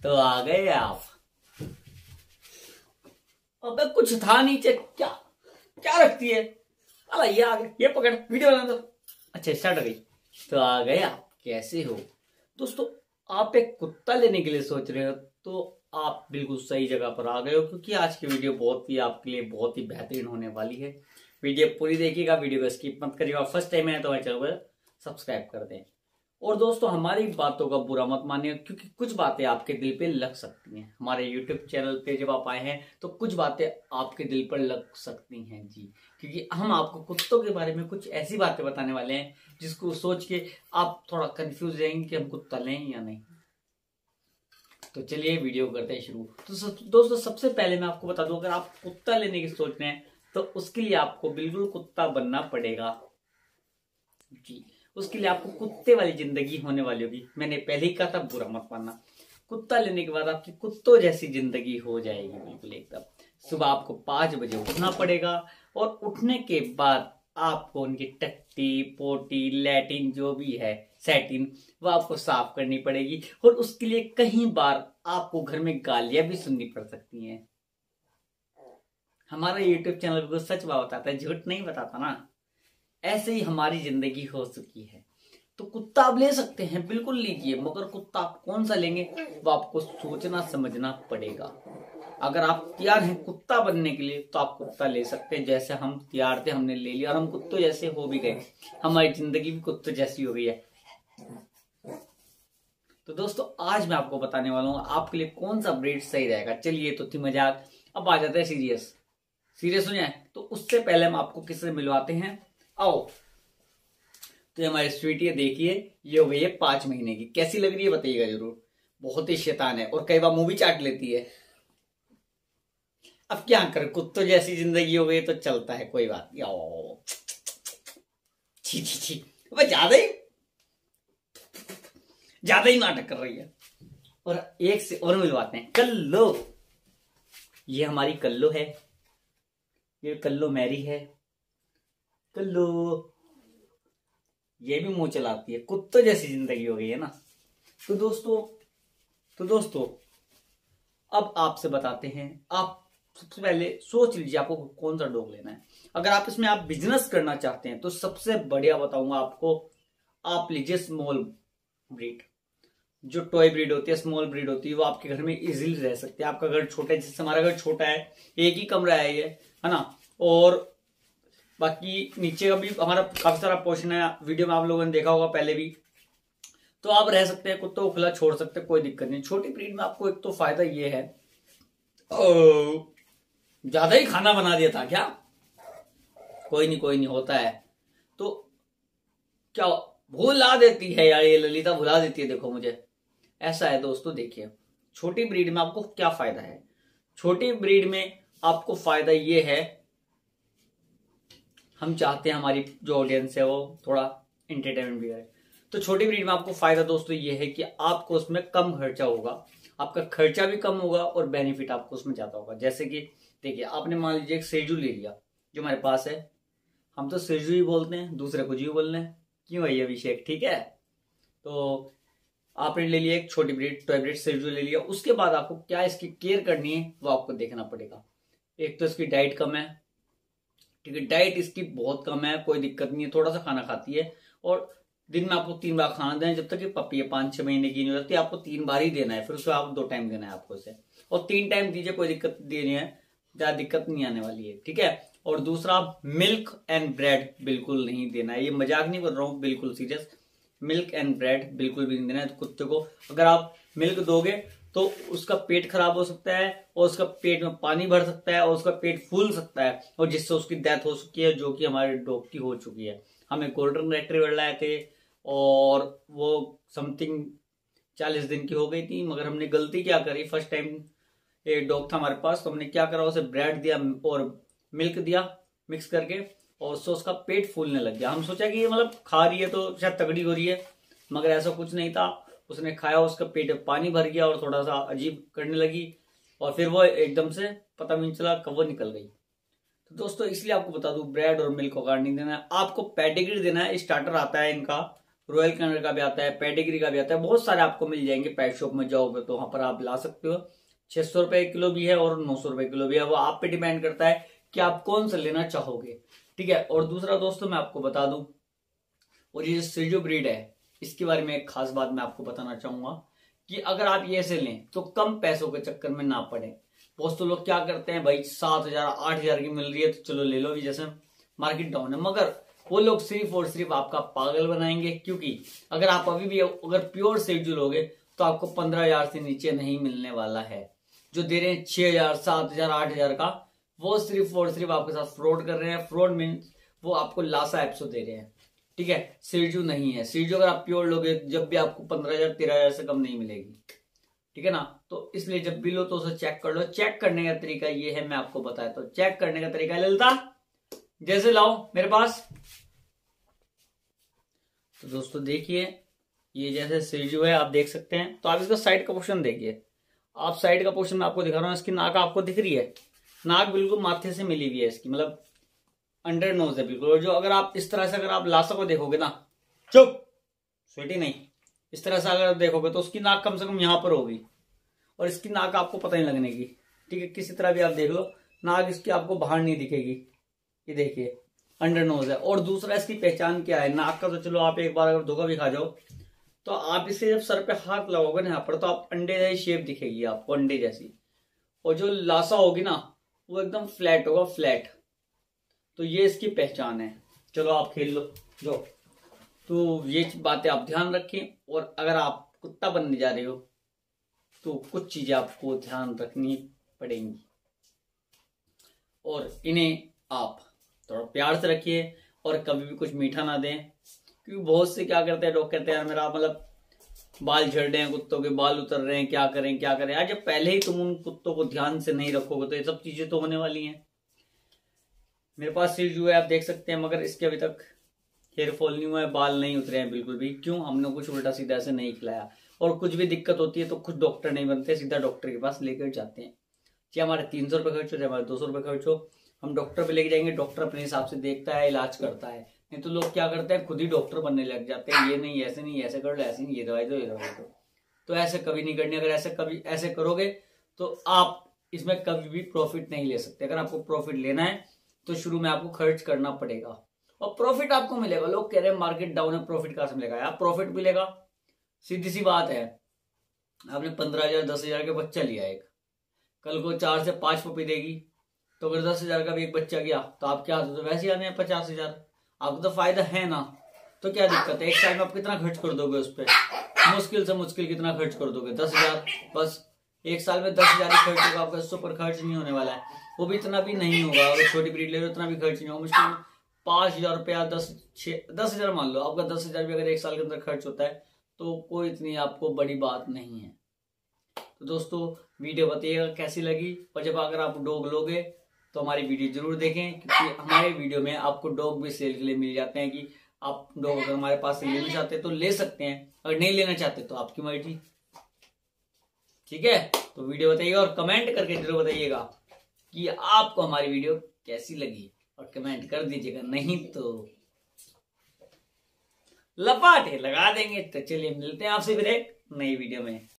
तो आ गए आप। अबे कुछ था नीचे, क्या क्या रखती है? अला ये आ गए, ये पकड़, वीडियो बना दो। अच्छा स्टार्ट हो गई। तो आ गए आप, कैसे हो दोस्तों? आप एक कुत्ता लेने के लिए सोच रहे हो तो आप बिल्कुल सही जगह पर आ गए हो, क्योंकि आज की वीडियो बहुत ही आपके लिए बहुत ही बेहतरीन होने वाली है। वीडियो पूरी देखिएगा, वीडियो को स्किप मत करिएगा। फर्स्ट टाइम है तो हमारे चैनल को सब्सक्राइब कर दें। और दोस्तों हमारी बातों का बुरा मत मानिए, क्योंकि कुछ बातें आपके दिल पे लग सकती हैं। हमारे YouTube चैनल पे जब आप आए हैं तो कुछ बातें आपके दिल पर लग सकती हैं जी, क्योंकि हम आपको कुत्तों के बारे में कुछ ऐसी बातें बताने वाले हैं जिसको सोच के आप थोड़ा कंफ्यूज रहेंगे कि हम कुत्ता लें या नहीं। तो चलिए वीडियो करते हैं शुरू। तो दोस्तों सबसे पहले मैं आपको बता दूं, अगर आप कुत्ता लेने की सोच रहे हैं तो उसके लिए आपको बिल्कुल कुत्ता बनना पड़ेगा जी। उसके लिए आपको कुत्ते वाली जिंदगी होने वाली होगी। मैंने पहले ही कहा था, बुरा मत मानना। कुत्ता लेने के बाद आपकी कुत्तों जैसी जिंदगी हो जाएगी बिल्कुल एकदम। सुबह आपको 5 बजे उठना पड़ेगा और उठने के बाद आपको उनकी टट्टी पोटी लैटिन जो भी है सैटिन वो आपको साफ करनी पड़ेगी। और उसके लिए कई बार आपको घर में गालियां भी सुननी पड़ सकती हैं। हमारा YouTube चैनल बिल्कुल सच बात बताता है, झूठ नहीं बताता ना। ऐसे ही हमारी जिंदगी हो चुकी है। तो कुत्ता आप ले सकते हैं, बिल्कुल लीजिए, मगर कुत्ता आप कौन सा लेंगे वो आपको सोचना समझना पड़ेगा। अगर आप तैयार हैं कुत्ता बनने के लिए तो आप कुत्ता ले सकते हैं। जैसे हम तैयार थे, हमने ले लिया और हम कुत्तों जैसे हो भी गए। हमारी जिंदगी भी कुत्तों जैसी हो गई है। तो दोस्तों आज मैं आपको बताने वाला हूँ आपके लिए कौन सा ब्रीड सही रहेगा। चलिए तो थी मजाक, अब आ जाता है सीरियस। सीरियस हो जाए तो उससे पहले हम आपको किससे मिलवाते हैं, आओ। तो ये हमारी स्वीटी है, देखिए ये हो गई है 5 महीने की। कैसी लग रही है बताइएगा जरूर। बहुत ही शैतान है और कई बार मुंह भी चाट लेती है। अब क्या करें, कुत्तों जैसी जिंदगी हो गई तो चलता है, कोई बात नहीं। छी छी छी, ज्यादा ही नाटक कर रही है। और एक से और मिलवाते हैं, कल्लो। ये हमारी कल्लो है, ये कल्लो मैरी है। कल्लो ये भी मुंह चलाती है, कुत्तों जैसी जिंदगी हो गई है ना। तो दोस्तों अब आपसे बताते हैं। आप सबसे पहले सोच लीजिए आपको कौन सा डॉग लेना है। अगर आप इसमें आप बिजनेस करना चाहते हैं तो सबसे बढ़िया बताऊंगा आपको, आप लीजिए स्मॉल ब्रीड। जो टॉय ब्रीड होती है, स्मॉल ब्रीड होती है, वो आपके घर में इजीली रह सकती है। आपका घर छोटा है, जैसे हमारा घर छोटा है, एक ही कमरा है ये, है ना। और बाकी नीचे का भी हमारा काफी सारा पोर्शन है, वीडियो में आप लोगों ने देखा होगा पहले भी। तो आप रह सकते हैं, कुत्तों को खुला छोड़ सकते हैं, कोई दिक्कत नहीं। छोटी ब्रीड में आपको एक तो फायदा ये है, ज्यादा ही खाना बना दिया था क्या? कोई नहीं होता है। तो क्या भुला देती है यार, ये ललिता भुला देती है, देखो मुझे ऐसा है। दोस्तों देखिए, छोटी ब्रीड में आपको क्या फायदा है। छोटी ब्रीड में आपको फायदा ये है, हम चाहते हैं हमारी जो ऑडियंस है वो थोड़ा एंटरटेनमेंट भी है। तो छोटी ब्रीड में आपको फायदा दोस्तों ये है कि आपको उसमें कम खर्चा होगा, आपका खर्चा भी कम होगा और बेनिफिट आपको उसमें ज्यादा होगा। जैसे कि देखिए, आपने मान लीजिए एक सेजू ले लिया जो हमारे पास है, हम तो सेजू ही बोलते हैं, दूसरे कुछ ही बोल रहे हैं, क्यों भाई अभिषेक, ठीक है। तो आपने ले लिया एक छोटी ब्रीड, टॉय ब्रीड सेजू ले लिया। उसके बाद आपको क्या इसकी केयर करनी है वो आपको देखना पड़ेगा। एक तो इसकी डाइट कम है, ठीक है, डाइट इसकी बहुत कम है, कोई दिक्कत नहीं है, थोड़ा सा खाना खाती है। और दिन में आपको 3 बार खाना देना है। जब तक ये पपी है 5-6 महीने की नहीं हो जाती, आपको 3 बार ही देना है। फिर उसको आप 2 टाइम देना है आपको उसे, और 3 टाइम दीजिए, कोई दिक्कत देनी है, ज्यादा दिक्कत नहीं आने वाली है, ठीक है। और दूसरा, मिल्क एंड ब्रेड बिल्कुल नहीं देना है। ये मजाक नहीं कर रहा हूँ, बिल्कुल सीरियस। मिल्क एंड ब्रेड बिल्कुल भी नहीं देना है। तो कुत्ते को अगर आप मिल्क दोगे तो उसका पेट खराब हो सकता है और उसका पेट में पानी भर सकता है और उसका पेट फूल सकता है, और जिससे उसकी डेथ हो चुकी है, जो कि हमारे डॉग की हो चुकी है। हमें गोल्डन रेट्रीवर लाए थे और वो समथिंग 40 दिन की हो गई थी, मगर हमने गलती क्या करी, फर्स्ट टाइम एक डॉग था हमारे पास, तो हमने क्या करा, उसे ब्रेड दिया और मिल्क दिया मिक्स करके, और उससे उसका पेट फूलने लग गया। हम सोचा कि ये मतलब खा रही है तो शायद तगड़ी हो रही है, मगर ऐसा कुछ नहीं था। उसने खाया, उसका पेट में पानी भर गया और थोड़ा सा अजीब करने लगी, और फिर वो एकदम से पता भी नहीं चला कब वो निकल गई। तो दोस्तों इसलिए आपको बता दूं, ब्रेड और मिल्क का नहीं देना है, आपको पेडिग्री देना है। स्टार्टर आता है इनका, रॉयल कैनन का भी आता है, पेडिग्री का भी आता है, बहुत सारे आपको मिल जाएंगे। पेट शॉप में जाओगे तो वहां पर आप ला सकते हो। 600 रुपए किलो भी है और 900 रुपए किलो भी है, वो आप पे डिपेंड करता है कि आप कौन सा लेना चाहोगे। ठीक है। और दूसरा दोस्तों मैं आपको बता दूं, और ये सिर्जो ब्रीड है, इसके बारे में एक खास बात मैं आपको बताना चाहूंगा कि अगर आप ये से लें तो कम पैसों के चक्कर में ना पड़े। बहुत तो लोग क्या करते हैं, भाई 7,000 8,000 की मिल रही है तो चलो ले लो, जैसे मार्केट डाउन है, मगर वो लोग सिर्फ और सिर्फ आपका पागल बनाएंगे। क्योंकि अगर आप अभी भी अगर प्योर सिर्जो लोगे तो आपको 15,000 से नीचे नहीं मिलने वाला है। जो दे रहे हैं 6,000 7,000 8,000 का, वो सिर्फ और सिर्फ आपके साथ फ्रॉड कर रहे हैं। फ्रॉड मीन्स वो आपको लासा एप्सो दे रहे हैं। ठीक है, सिर्जो नहीं है। सिर्जो अगर आप प्योर लोगे जब भी आपको 15,000 13,000 से कम नहीं मिलेगी। ठीक है ना। तो इसलिए जब भी लो तो उसे चेक कर लो। चेक करने का तरीका ये है, मैं आपको बताया तो चेक करने का तरीका ललता जैसे लाओ मेरे पास। तो दोस्तों देखिए, ये जैसे सिर्जो है आप देख सकते हैं। तो आप इसका साइड का पोर्शन देखिए। आप साइड का पोर्शन मैं आपको दिखा रहा हूँ। इसकी नाक आपको दिख रही है, नाक बिल्कुल माथे से मिली हुई है इसकी, मतलब अंडर नोज है बिल्कुल। और जो अगर आप इस तरह से अगर आप लासा को देखोगे ना, चुप स्वीटी नहीं, इस तरह से अगर देखोगे तो उसकी नाक कम से कम यहां पर होगी और इसकी नाक आपको पता नहीं लगने की। ठीक है, किसी तरह भी आप देख लो, नाक इसकी आपको बाहर नहीं दिखेगी। ये देखिए अंडर नोज है। और दूसरा इसकी पहचान क्या है, नाक का तो चलो आप एक बार अगर धोखा भी खा जाओ तो आप इसे जब सर पे हाथ लगाओगे ना यहाँ पर, तो आप अंडे जैसी शेप दिखेगी आपको, अंडे जैसी। और जो लासा होगी ना वो एकदम फ्लैट होगा, फ्लैट। तो ये इसकी पहचान है। चलो आप खेल लो जो। तो ये बातें आप ध्यान रखें। और अगर आप कुत्ता बनने जा रहे हो तो कुछ चीजें आपको ध्यान रखनी पड़ेंगी और इन्हें आप थोड़ा प्यार से रखिए और कभी भी कुछ मीठा ना दें। क्योंकि बहुत से क्या करते हैं लोग, कहते हैं यार मेरा मतलब बाल झड़ रहे हैं, कुत्तों के बाल उतर रहे हैं, क्या करें क्या करें। यार जब पहले ही तुम उन कुत्तों को ध्यान से नहीं रखोगे तो ये सब चीजें तो होने वाली हैं। मेरे पास सिर्जो है आप देख सकते हैं, मगर इसके अभी तक हेयर फॉल नहीं हुआ है, बाल नहीं उतरे हैं बिल्कुल भी। क्यों? हमने कुछ उल्टा सीधा से नहीं खिलाया। और कुछ भी दिक्कत होती है तो खुद डॉक्टर नहीं बनते, सीधा डॉक्टर के पास लेकर जाते हैं। चाहे हमारे 300 रुपये खर्च हो, चाहे हमारे 200 रुपये खर्च हो, हम डॉक्टर पे लेके जाएंगे। डॉक्टर अपने हिसाब से देखता है, इलाज करता है। नहीं तो लोग क्या करते हैं, खुद ही डॉक्टर बनने लग जाते हैं। ये नहीं ऐसे नहीं, ऐसे कर लो, ऐसे नहीं, ये दवाई दो, ये दवाई दो। तो ऐसे कभी नहीं करनी। अगर ऐसे कभी ऐसे करोगे तो आप इसमें कभी भी प्रॉफिट नहीं ले सकते। अगर आपको प्रॉफिट लेना है तो शुरू में आपको खर्च करना पड़ेगा और प्रॉफिट आपको मिलेगा। लोग कह रहे हैं मार्केट डाउन है, प्रॉफिट कहां से मिलेगा? यार प्रॉफिट मिलेगा, सीधी सी बात है। आपने 15,000 10,000 का बच्चा लिया एक, कल को 4 से 5 पपी देगी, तो अगर 10,000 का भी एक बच्चा गया तो आप क्या तो वैसे ही आने हैं 50,000। आपको तो फायदा है ना, तो क्या दिक्कत है? एक साल में आप कितना खर्च कर दोगे उस पर? मुश्किल से मुश्किल कितना खर्च कर दोगे? 10,000। बस एक साल में 10,000 ही खर्च होगा आपका, इससे ऊपर खर्च नहीं होने वाला है। वो भी इतना भी नहीं होगा, अगर छोटी ब्रीड ले लो इतना भी खर्च नहीं होगा। मुश्किल 5,000 रुपया 10,000 मान लो, आपका 10,000 भी अगर एक साल के अंदर खर्च होता है तो कोई इतनी आपको बड़ी बात नहीं है। तो दोस्तों वीडियो बताइएगा कैसी लगी, और जब अगर आप डॉग लोगे तो हमारी वीडियो जरूर देखें, क्योंकि हमारे वीडियो में आपको डॉग भी सेल के लिए मिल जाते हैं कि आप डॉग अगर हमारे पास से लेना चाहते हैं तो ले सकते हैं, अगर नहीं लेना चाहते तो आपकी मर्जी। ठीक है, तो वीडियो बताइएगा और कमेंट करके जरूर बताइएगा कि आपको हमारी वीडियो कैसी लगी, और कमेंट कर दीजिएगा, नहीं तो लपाटे लगा देंगे। तो चलिए मिलते हैं आपसे फिर एक नई वीडियो में।